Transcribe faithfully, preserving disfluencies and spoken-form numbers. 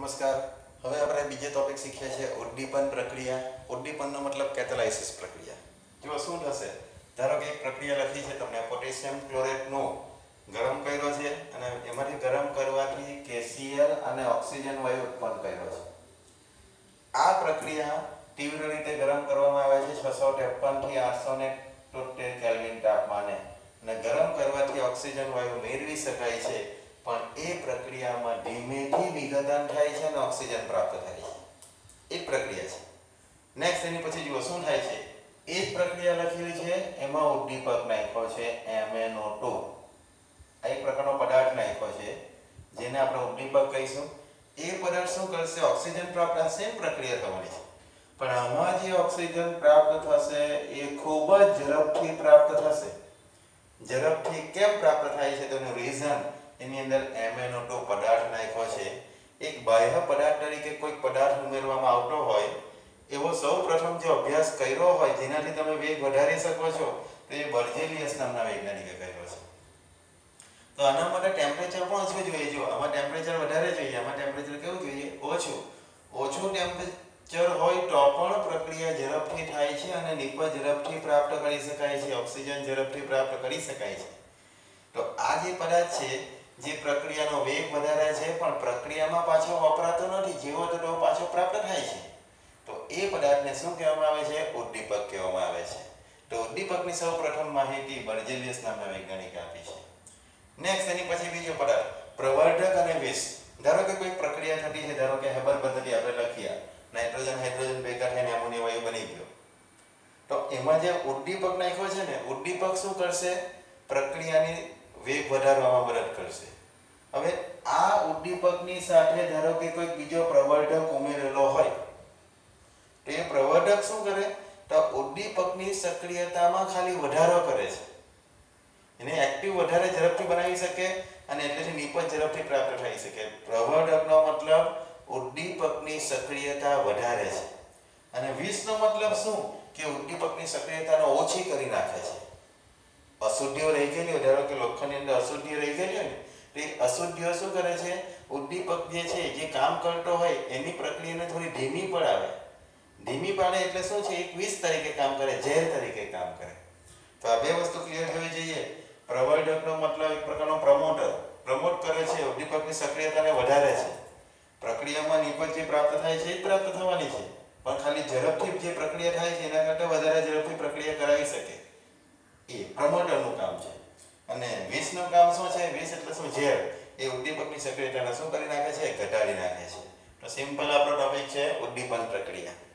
નમસ્કાર. હવે આપણે બીજો ટોપિક શીખ્યા છે ઉદ્દીપન પ્રક્રિયા. ઉદ્દીપનનો મતલબ કેટાલાઇસિસ પ્રક્રિયા. જો શું થશે, ધારો કે એક પ્રક્રિયા લખી છે તમને, પોટેશિયમ ક્લોરેટનો ગરમ કર્યો છે અને એમાંથી ગરમ કરવાથી કેસીએલ અને ઓક્સિજન વાયુ ઉત્પન્ન કર્યો છે. આ પ્રક્રિયા તીવ્ર રીતે ગરમ કરવામાં આવે છે છસો ત્રેપન થી આઠસો તોતેર કેલ્વિન તાપમાને, અને ગરમ કરવાથી ઓક્સિજન વાયુ મેળવી શકાય છે, પણ એ પ્રક્રિયામાં ધીમેથી વિઘટન થાય છે અને ઓક્સિજન પ્રાપ્ત થાય છે. એ પ્રક્રિયા છે. નેક્સ્ટ એની પછી જુઓ શું થાય છે. એ જ પ્રક્રિયા લખેલી છે, એમાં ઉદ્દીપક નાખ્યો છે એમ એન ઓ ટુ. આ એક પ્રકારનો પદાર્થ નાખ્યો છે જેને આપણે ઉદ્દીપક કહીશું. એ પદાર્થ શું કરશે? ઓક્સિજન પ્રાપ્ત થશે. સેમ પ્રક્રિયા થવાની છે, પણ આમાં જે ઓક્સિજન પ્રાપ્ત થશે એ ખૂબ જ ઝડપથી પ્રાપ્ત થશે. ઝડપથી કેમ પ્રાપ્ત થાય છે તેનું રીઝન એની અંદર એમ એન ઓ ટુ પદાર્થ નાખ્યો છે. એક બાહ્ય પદાર્થ તરીકે કોઈ પદાર્થ ઉમેરવામાં આવતો હોય એવો સૌ પ્રથમ જે અભ્યાસ કર્યો હોય જેનાથી તમે વેગ વધારી શકો છો તો એ બર્જેલિયસ નામના વૈજ્ઞાનિકે કર્યો છે. તો આના માટે ટેમ્પરેચર પણ ઓછું જોઈએ. જો આમાં ટેમ્પરેચર વધારે જોઈએ, આમાં ટેમ્પરેચર કેવું જોઈએ? ઓછું. ઓછું ટેમ્પરેચર હોય તો પણ પ્રક્રિયા ઝડપથી થાય છે અને નિપજ ઝડપથી પ્રાપ્ત કરી શકાય છે, ઓક્સિજન ઝડપથી પ્રાપ્ત કરી શકાય છે. તો આ જે પદાર્થ છે જે પ્રક્રિયાનો વેગ વધારે છે પણ પ્રક્રિયામાં પાછો વપરાતો નથી, જેવો તો પાછો પ્રાપ્ત થાય છે, તો એ પદાર્થને શું કહેવામાં આવે છે? ઉદ્દીપક કહેવામાં આવે છે. તો ઉદ્દીપકની સૌપ્રથમ માહિતી બર્જેલિયસ નામના વૈજ્ઞાનિકે આપી છે. નેક્સ્ટ એની પછી બીજો પદાર્થ પ્રવર્ધક અને વિષ. ધારો કે કોઈ પ્રક્રિયા થતી છે, ધારો કે હેબર પદ્ધતિ આપણે લખ્યા, નાઇટ્રોજન હાઇડ્રોજન ભેગા થઈને એમોનિયા વાયુ બની ગયો. તો એમાં જે ઉદ્દીપક નાખ્યો છે ને, ઉદ્દીપક શું કરશે? પ્રક્રિયાની વેગ વધારવામાં મદદ કરશે. હવે આ ઉદ્દીપકની સાથે ધારો કે કોઈ બીજો પ્રવર્ધક ઉમેરેલો હોય તો એ પ્રવર્ધક શું કરે? તો ઉદ્દીપકની સક્રિયતામાં ખાલી વધારો કરે છે. એને એક્ટિવ વધારે ઝડપથી બનાવી શકે અને એટલેથી નિપજ ઝડપથી પ્રાપ્ત થઈ શકે. પ્રવર્ધકનો મતલબ ઉદ્દીપકની સક્રિયતા વધારે છે, અને વિષનો મતલબ શું? કે ઉદ્દીપકની સક્રિયતાને ઓછી કરી નાખે છે. અશુદ્ધિઓ રહી ગયેલી હોય, ધારો કે લોખંડની અંદર અશુદ્ધિઓ રહી ગયેલી હોય ને, તો એ અશુદ્ધિઓ શું કરે છે? ઉદ્દીપક જે છે જે કામ કરતો હોય એની પ્રક્રિયાને થોડી ધીમી પડાવે. ધીમી પાડે એટલે શું છે? એક વિષ તરીકે કામ કરે, ઝેર તરીકે કામ કરે. તો આ બે વસ્તુ ક્લિયર થવી જોઈએ. પ્રવર્ધકનો મતલબ એક પ્રકારનો પ્રમોટર, પ્રમોટ કરે છે, ઉદ્દીપકની સક્રિયતાને વધારે છે. પ્રક્રિયામાં નિપજ જે પ્રાપ્ત થાય છે એ પ્રાપ્ત થવાની છે, પણ ખાલી ઝડપથી જે પ્રક્રિયા થાય છે એના કરતાં વધારે ઝડપથી પ્રક્રિયા કરાવી શકે, એ પ્રમોટરનું કામ છે. અને વિષનું કામ શું છે? વિષ એટલે શું? ઝેર. એ ઉદ્દીપકની સક્રિયતાને શું કરી નાખે છે? ઘટાડી નાખે છે. તો સિમ્પલ આપણો ટોપિક છે ઉદ્દીપન પ્રક્રિયા.